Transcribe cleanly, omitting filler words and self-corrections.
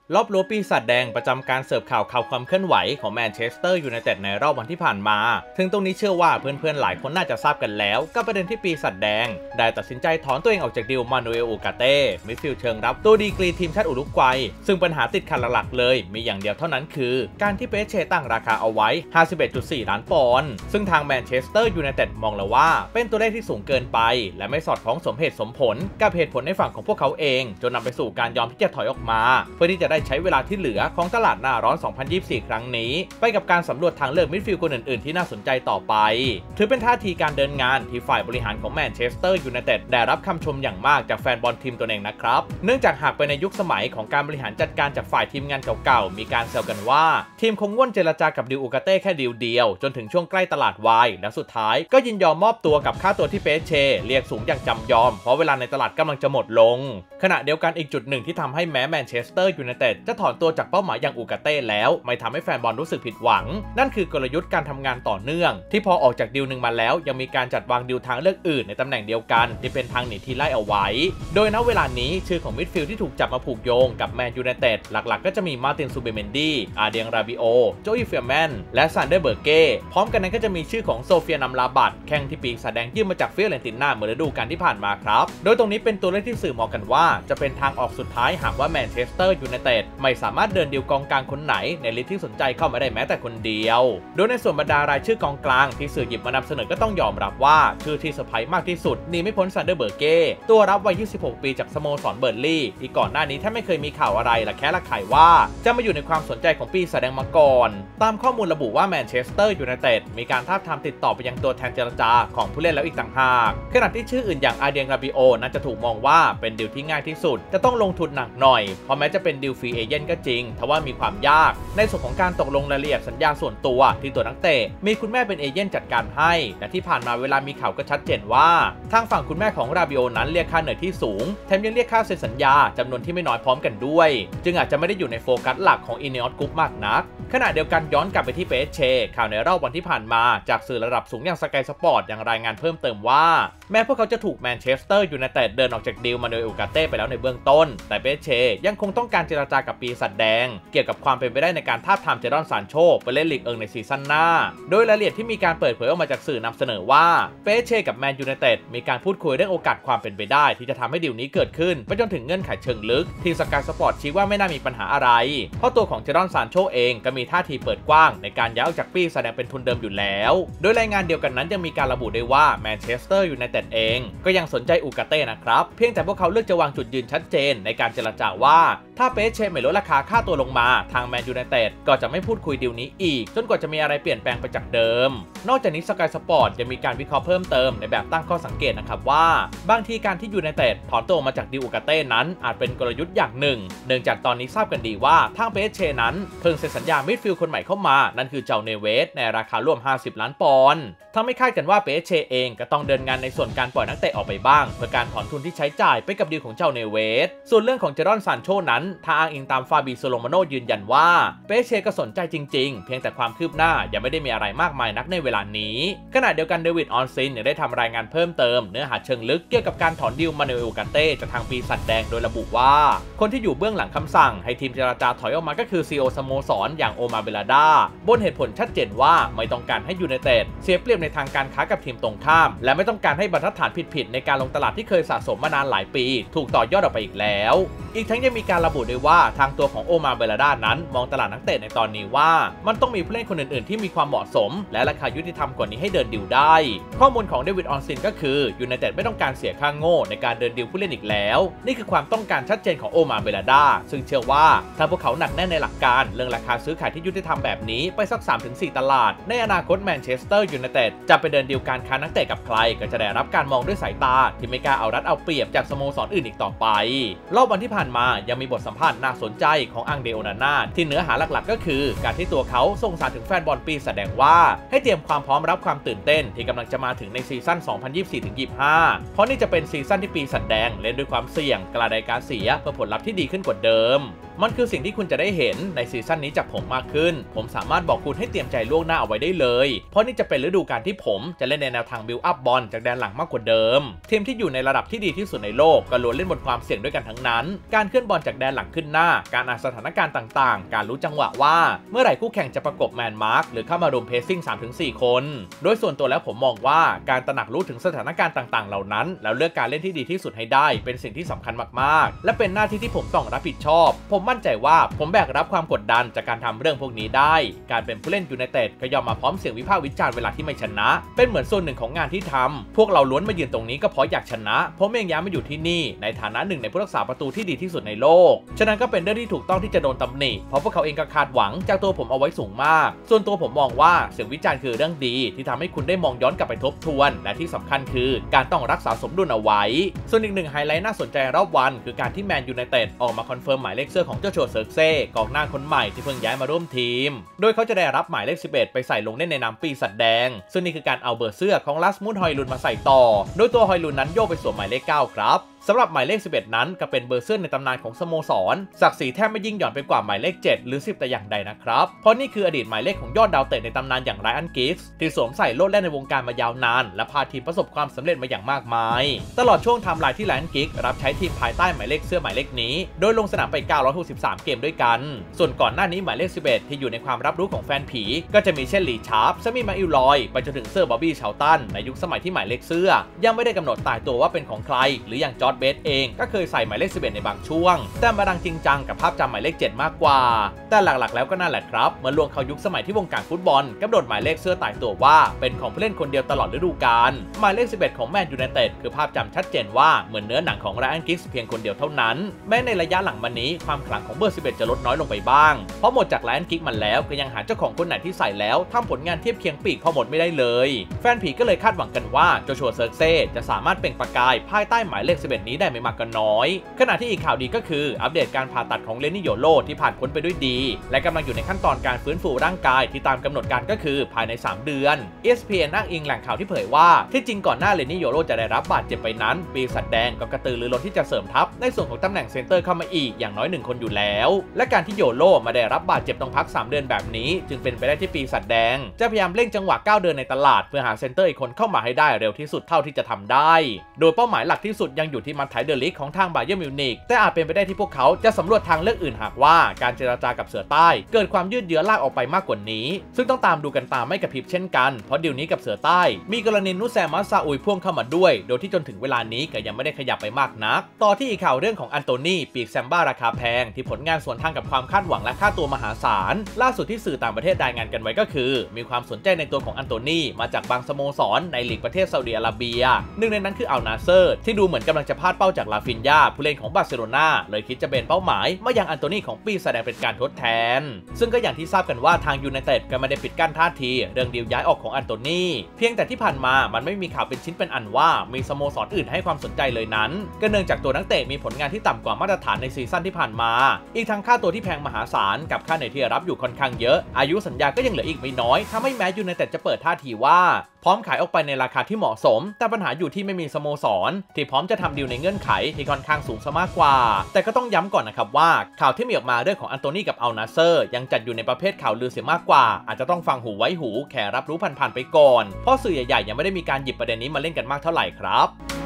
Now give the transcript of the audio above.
รอบรั้วปีศาจแดงประจำการเสิร์ฟข่าวความเคลื่อนไหวของแมนเชสเตอร์ยูไนเต็ดในรอบวันที่ผ่านมาถึงตรงนี้เชื่อว่าเพื่อนๆหลายคนน่าจะทราบกันแล้วกับประเด็นที่ปีศาจแดงได้ตัดสินใจถอนตัวเองออกจากดีลมานูเอลอูกาเต้มิดฟิลด์เชิงรับตัวดีกรีทีมชาติอุรุกวัยซึ่งปัญหาติดขัดหลักๆเลยมีอย่างเดียวเท่านั้นคือการที่เปเช่ตั้งราคาเอาไว้ 51.4 ล้านปอนด์ซึ่งทางแมนเชสเตอร์ยูไนเต็ดมองแล้วว่าเป็นตัวเลขที่สูงเกินไปและไม่สอดคล้องสมเหตุสมผลกับเหตุผลในฝั่งของพวกเขาเองจนนำไปสู่การยอมที่จะถอยออกมาเพื่อที่จะได้ใช้เวลาที่เหลือของตลาดหน้าร้อน 2024 ครั้งนี้ไปกับการสำรวจทางเลือกมิดฟิลด์คนอื่นๆที่น่าสนใจต่อไปถือเป็นท่าทีการเดินงานที่ฝ่ายบริหารของแมนเชสเตอร์ยูไนเต็ดได้รับคำชมอย่างมากจากแฟนบอลทีมตัวเองนะครับเนื่องจากหากไปในยุคสมัยของการบริหารจัดการจากฝ่ายทีมงานเก่าๆมีการแซวกันว่าทีมคงง่วนเจรจากับดิวอูกาเต้แค่ดีลเดียวจนถึงช่วงใกล้ตลาดวายและสุดท้ายก็ยินยอมมอบตัวกับค่าตัวที่เปเช่เรียกสูงอย่างจำยอมเพราะเวลาในตลาดกำลังจะหมดลงขณะเดียวกันอีกจุดหนึ่งที่ทำให้แม้แมนเชสเตอร์ยูไนเต็ดจะถอนตัวจากเป้าหมายอย่างอูกาเต้แล้วไม่ทำให้แฟนบอลรู้สึกผิดหวังนั่นคือกลยุทธ์การทำงานต่อเนื่องที่พอออกจากดีลหนึ่งมาแล้วยังมีการจัดวางดีลทางเลือกอื่นในตำแหน่งเดียวกันที่เป็นทางหนีทีไล่เอาไว้โดยณเวลานี้ชื่อของมิดฟิลด์ที่ถูกจับมาผูกโยงกับแมนยูไนเต็ดหลักๆก็จะมีมาร์ตินซูเบเมนดี้อาเดียงราบิโอโจอีเฟียแมนและซานเดอร์เบอร์เก้พร้อมกันนั้นก็จะมีชื่อของโซเฟียนัมลาบัตแข่งที่ปีกแสดงยื่นมาจากเฟียเรนติน่าเมื่อฤดูกาลที่ผ่านมาครับโดยตรงนี้เป็นตัวเลขที่สื่อมองกันว่าจะเป็นทางออกสุดท้ายหากว่าแมนเชสเตอร์ยูไนเต็ดไม่สามารถเดินดีลกองกลางคนไหนในลิสต์ที่สนใจเข้ามาได้แม้แต่คนเดียวโดยในส่วนบรรดารายชื่อกองกลางที่สื่อหยิบมานำเสนอก็ต้องยอมรับว่าชื่อที่เซอร์ไพรส์มากที่สุดหนีไม่พ้นซานเดอร์เบอร์เก้ตัวรับวัย 26 ปีจากสโมสรเบิร์นลีย์ที่ก่อนหน้านี้แทบไม่เคยมีข่าวอะไรละแค่ละไขว่าจะมาอยู่ในความสนใจของปีแสดงมาก่อนตามข้อมูลระบุว่าแมนเชสเตอร์ยูไนเต็ดมีการทาบทามติดต่อไปยังตัวแทนเจรจาของผู้เล่นแล้วอีกต่างหากขณะที่ชื่ออื่นอย่างอาเดียงราบิโอนั้นจะถูกมองว่าเป็นดีลที่ง่ายที่สุดจะต้องลงทุนหนักหน่อยเพราะแม้จะเป็นดีลฟรีเอเจนต์ก็จริงทว่ามีความยากในส่วนของการตกลงรายละเอียดสัญญาส่วนตัวที่ตัวนักเตะมีคุณแม่เป็นเอเจนต์จัดการให้และที่ผ่านมาเวลามีข่าวก็ชัดเจนว่าทางฝั่งคุณแม่ของราบิโอนั้นเรียกค่าเหนื่อยที่สูงแถมยังเรียกค่าเซ็นสัญญาจำนวนที่ไม่น้อยพร้อมกันด้วยจึงอาจจะไม่ได้อยู่ในโฟกัสหลักของอินเนอร์กรุ๊ปมากนักขณะเดียวกันย้อนกลับไปที่เปเช่ข่าวในรอบวันที่ผ่านมาจากสื่อระดับสูงอย่างสกายสปอร์ตยังรายงานเพิ่มเติมว่าแม้พวกเขาจะถูกแมนเชสเตอร์ยูไนเต็ดเดินออกจากดีลมาโดยอูกาเต้ไปแล้วในเบื้องต้นแต่เปเช่ยังคงต้องการเจรจากับปีศาจแดงเกี่ยวกับความเป็นไปได้ในการทาบทามเจดอนซานโชไปเล่นลีกในซีซั่นหน้าโดยรายละเอียดที่มีการเปิดเผยออกมาจากสื่อนำเสนอว่าเปเช่กับแมนยูไนเต็ดมีการพูดคุยเรื่องโอกาสความเป็นไปได้ที่จะทำให้ดีลนี้เกิดขึ้นไปจนถึงเงื่อนไขเชิงลึกที่สกายสปอร์ตชี้ว่าไม่น่ามีปัญหาอะไรเพราะตัวของเจดอนซานโชเองก็มีท่าทีเปิดกว้างในการย้ายออกจากปีแสดงเป็นทุนเดิมอยู่แล้วโดยรายงานเดียวกันนั้นยังมีการระบุได้ว่าแมนเชสเตอร์ยูไนเต็ดเองก็ยังสนใจอูกาเต้นะครับเพียงแต่พวกเขาเลือกจะวางจุดยืนชัดเจนในการเจรจาว่าถ้าเปเช่ไม่ลดราคาค่าตัวลงมาทางแมนยูไนเต็ดก็จะไม่พูดคุยดีลนี้อีกจนกว่าจะมีอะไรเปลี่ยนแปลงไปจากเดิมนอกจากนี้สกายสปอร์ตยังมีการวิเคราะห์เพิ่มเติมในแบบตั้งข้อสังเกตนะครับว่าบางทีการที่ยูไนเต็ดถอนตัวมาจากดีลอูกาเต้นั้นอาจเป็นกลยุทธ์อย่างหนึ่งเนื่องจากตอนนี้ทราบกันดีว่าทางเปเช่นั้นเพิ่งเซ็นสัญญามิดฟิลด์คนใหม่เข้ามานั่นคือเจ้าเนเวสในราคาร่วม50 ล้านปอนด์ทำให้คาดกันว่าเปเช่เองก็ต้องเดินงานในส่วนการปล่อยนักเตะออกไปบ้างเพื่อการถอนทุนที่ใช้จ่ายไปกับดีลของเจ้าเนเวสส่วนเรื่องของเจดอนซานโชนั้นถ้าอ้างอิงตามฟาบิโซโลมาโนยืนยันว่าเปเช่ก็สนใจจริงๆเพียงแต่ความคืบหน้ายังไม่ได้มีอะไรมากมายนักในเวลานี้ขณะเดียวกันเดวิดออนซินยังได้ทำรายงานเพิ่มเติมเนื้อหาเชิงลึกเกี่ยวกับการถอนดีลมานูเอลอูกาเต้จากทางปีศาจแดงโดยระบุว่าคนที่อยู่เบื้องหลังคำสั่งให้ทีมเจรจาถอยออกมาก็คือซีอีโอสโมสรอย่างโอมาเบลาดาบนเหตุผลชัดเจนว่าไม่ต้องการให้ยูไนเต็ดเสียเปรียบในทางการค้ากับทีมตรงข้ามและไม่ต้องการให้บรรทัดฐานผิดๆในการลงตลาดที่เคยสะสมมานานหลายปีถูกต่อยอดออกไปอีกแล้วอีกทั้งยังมีการระบุด้วยว่าทางตัวของโอมาเบลาดานั้นมองตลาดนักเตะในตอนนี้ว่ามันต้องมีผู้เล่นคนอื่นๆที่มีความเหมาะสมและราคายุติธรรมกว่านี้ให้เดินดิวได้ข้อมูลของเดวิดออนซินก็คือยูไนเต็ดไม่ต้องการเสียค่าโง่ในการเดินดิวผู้เล่นอีกแล้วนี่คือความต้องการชัดเจนของโอมาเบลาดาซึ่งเชื่อว่าถ้าพวกเขาหนักแน่นในหลักการเรื่องราคาซื้อขายที่ยุติธรรมแบบนี้ไปสัก 3-4 ตลาดในอนาคตแมนเชสเตอร์ยูไนเต็ดจะไปเดินดิวการค้านักเตะกับใครก็จะได้รับการมองด้วยสายตาที่ไม่กล้าเอารัดเอาเปรียบจากสโมสรอื่นอีกต่อไปรอบวันที่ผ่านมายังมีบทสัมภาษณ์น่าสนใจของอังเดโอนาน่าที่เนื้อหาหลักๆก็คือการที่ตัวเขาส่งสารถึงแฟนบอลปีแสดงว่าให้เตรียมความพร้อมรับความตื่นเต้นที่กำลังจะมาถึงในซีซั่น 2024-25 เพราะนี่จะเป็นซีซั่นที่ปีแสดงเล่นด้วยความเสี่ยงกระจายการเสียเพื่อผลลัพธ์ที่ดีขึ้นกว่าเดิมมันคือสิ่งที่คุณจะได้เห็นในซีซั่นนี้จากผมมากขึ้นผมสามารถบอกคุณให้เตรียมใจล่วงหน้าเอาไว้ได้เลยเพราะนี่จะเป็นฤดูกาลที่ผมจะเล่นในแนวทางบิลด์อัพบอลจากแดนหลังมากกว่าเดิมทีมที่อยู่ในระดับที่ดีที่สุดในโลกก็ล้วนเล่นบนความเสี่ยงด้วยกันทั้งนั้นการเคลื่อนบอลจากแดนหลังขึ้นหน้าการอ่านสถานการณ์ต่างๆการรู้จังหวะว่าเมื่อไหร่คู่แข่งจะประกบแมนมาร์กหรือเข้ามารุมเพสซิ่ง 3-4 คนโดยส่วนตัวแล้วผมมองว่าการตระหนักรู้ถึงสถานการณ์ต่างๆเหล่านั้นแล้วเลือกการเล่นที่ดีที่สุดให้ได้เป็นสิ่งที่สำคัญมากๆและเป็นหน้าที่ที่ผมต้องรับผิดชอบผมมั่นใจว่าผมแบกรับความกดดันจากการทำเรื่องพวกนี้ได้การเป็นผู้เล่นยูไนเต็ดก็ยอมมาพร้อมเสียงวิพากษ์วิจารณ์เวลาที่ไม่ชนะเป็นเหมือนส่วนหนึ่งของงานที่ทำพวกเราล้วนมายืนตรงนี้ก็เพราะอยากชนะผมเองย้ายมาอยู่ที่นี่ในฐานะหนึ่งในผู้รักษาประตูที่ดีที่สุดในโลกฉะนั้นก็เป็นเรื่องที่ถูกต้องที่จะโดนตำหนิเพราะพวกเขาเองก็คาดหวังจากตัวผมเอาไว้สูงมากส่วนตัวผมมองว่าเสียงวิจารณ์คือเรื่องดีที่ทำให้คุณได้มองย้อนกลับไปทบทวนและที่สำคัญคือการต้องรักษาสมดุลเอาไว้ส่วนอีกหนึ่งไฮไลท์น่าสนใจรอบวันคือการที่แมนยูไนเต็ดออกมาคอนเฟิร์มหมายเลขเสื้อของเจ้าโชเซิร์กเซ่กองหน้าคนใหม่ที่เพิ่งย้ายมาร่วมทีมโดยเขาจะได้รับหมายเลข11ไปใส่ลงเล่นในนามปีศาจแดงซึ่งนี่คือการเอาเบอร์เสื้อของลัสมุส ฮอยลุนมาใส่ต่อโดยตัวฮอยลุนนั้นโยกไปสวมหมายเลข9ครับสำหรับหมายเลข11นั้นก็เป็นเบอร์เสื้อในตำนานของสโมสรศักดิ์ศรีแทบไม่ยิ่งหย่อนไปกว่าหมายเลข7หรือ10แต่อย่างใดนะครับเพราะนี่คืออดีตหมายเลขของยอดดาวเตะในตำนานอย่างไรอันกิกส์ที่สวมใส่โลดแล่นในวงการมายาวนานและพาทีมประสบความสำเร็จมาอย่างมากมายตลอดช่วงไทม์ไลน์ที่ไรอันกิกส์รับใช้ทีมภายใต้หมายเลขเสื้อหมายเลขนี้โดยลงสนามไป963เกมด้วยกันส่วนก่อนหน้านี้หมายเลข11ที่อยู่ในความรับรู้ของแฟนผีก็จะมีเช่นลีชาร์ปซามิมาอิลลอยไปจนถึงเซอร์บอบบี้ชาวตันในยุคสมัยที่หมายเลขเสื้อยังไม่ได้กำหนดตายตัวว่าเป็นของใครหรืออย่างจอร์จเบสเองก็เคยใส่หมายเลข11ในบางช่วงแต่มาดังจริงจังกับภาพจำหมายเลข7มากกว่าแต่หลักๆแล้วก็นั่นแหละครับเมื่อล่วงเข้ายุคสมัยที่วงการฟุตบอลกำหนดหมายเลขเสื้อตายตัวว่าเป็นของผู้เล่นคนเดียวตลอดฤดูกาลหมายเลข11ของแมนยูไนเต็ดคือภาพจำชัดเจนว่าเหมือนเนื้อหนังของไรอันกิกส์เพียงคนเดียวเท่านั้นแม้ในระยะหลังมานี้ความขลังของเบอร์11จะลดน้อยลงไปบ้างเพราะหมดจากไรอันกิกส์มันแล้วก็ยังหาเจ้าของคนไหนที่ใส่แล้วทำผลงานเทียบเคียงปีกพอหมดไม่ได้เลยแฟนผีก็เลยคาดหวังกันว่าโจชัวเซิร์กเซ่จะสามารถเปล่งประกายภายใต้หมายเลข11นี้ได้ไม่มากก็น้อยขณะที่อีกข่าวดีก็คืออัปเดตการผ่าตัดของเลนิโยโลที่ผ่านพ้นไปด้วยดีและกำลังอยู่ในขั้นตอนการฟื้นฟูร่างกายที่ตามกำหนดการก็คือภายใน3เดือน ESPN อ้างอิงแหล่งข่าวที่เผยว่าที่จริงก่อนหน้าเลนิโยโลจะได้รับบาดเจ็บไปนั้นปีศาจแดงก็กระตือรือร้นที่จะเสริมทัพในส่วนของตำแหน่งเซนเตอร์เข้ามาอีกอย่างน้อย1คนอยู่แล้วและการที่โยโลมาได้รับบาดเจ็บต้องพัก3เดือนแบบนี้จึงเป็นไปได้ที่ปีศาจแดงจะพยายามเร่งจังหวะก้าวเดินในตลาดเพื่อหาเซนเตอร์อีกคนเข้ามาให้ได้เร็วที่สุดเท่าที่จะทำได้โดยเป้าหมายหลักที่สุดยังอยู่ที่มันไถเดอลิกของทางบาเยิร์นมิวนิกแต่อาจเป็นไปได้ที่พวกเขาจะสำรวจทางเลือกอื่นหากว่าการเจรจากับเสือใต้เกิดความยืดเยื้อลากออกไปมากกว่านี้ซึ่งต้องตามดูกันตามไม่กระพริบเช่นกันเพราะดีลนี้กับเสือใต้มีกรณีนุแซมัสซาอุยพ่วงเข้ามาด้วยโดยที่จนถึงเวลานี้ก็ยังไม่ได้ขยับไปมากนักต่อที่อีกข่าวเรื่องของอันโตนีปีกแซมบ้าราคาแพงที่ผลงานสวนทางกับความคาดหวังและค่าตัวมหาศาลล่าสุดที่สื่อต่างประเทศรายงานกันไว้ก็คือมีความสนใจในตัวของอันโตนีมาจากบางสโมสรในลีกประเทศซาอุดิอาระเบียหนึ่งในนั้นคืออัลนาเซอร์ที่ดูเหมือนกำลังจะพลาดเป้าจากลาฟินญาผู้เล่นของบาร์เซโลนาเลยคิดจะเป็นเป้าหมายมายังอันโตนีของปีแสดงเป็นการทดแทนซึ่งก็อย่างที่ทราบกันว่าทางยูไนเต็ดก็ไม่ได้ปิดกั้นท่าทีเรื่องดีลย้ายออกของอันโตนีเพียงแต่ที่ผ่านมามันไม่มีข่าวเป็นชิ้นเป็นอันว่ามีสโมสรอื่นให้ความสนใจเลยนั้นก็เนื่องจากตัวนักเตะมีผลงานที่ต่ำกว่ามาตรฐานในซีซั่นที่ผ่านมาอีกทั้งค่าตัวที่แพงมหาศาลกับค่าเหนื่อยที่รับอยู่ค่อนข้างเยอะอายุสัญญาก็ยังเหลืออีกไม่น้อยทำให้แม้ยูไนเต็ดจะเปิดท่าทีว่าพร้อมขายออกไปในราคาที่เหมาะสมแต่ปัญหาอยู่ที่ไม่มีสโมสรที่พร้อมจะทำดีลในเงื่อนไขที่ค่อนข้างสูงซะมากกว่าแต่ก็ต้องย้ำก่อนนะครับว่าข่าวที่มีออกมาเรื่องของอันโตนีกับอัลนาเซอร์ยังจัดอยู่ในประเภทข่าวลือเสียมากกว่าอาจจะต้องฟังหูไว้หูแค่รับรู้ผ่านๆไปก่อนเพราะสื่อใหญ่ๆยังไม่ได้มีการหยิบประเด็นนี้มาเล่นกันมากเท่าไหร่ครับ